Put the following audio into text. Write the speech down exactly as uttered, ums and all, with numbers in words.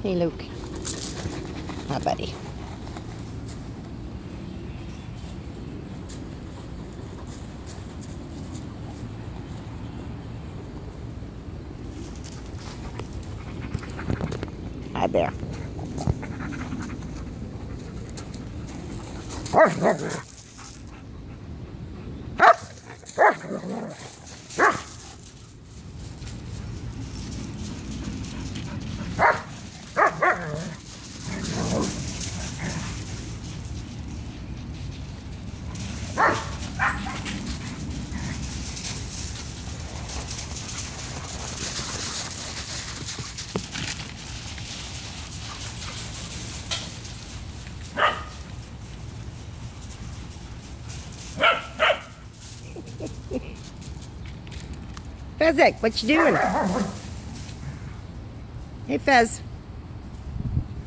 Hey, Luke. Hi, buddy. Hi, Bear. Fezzik, what you doing? Hey, Fez.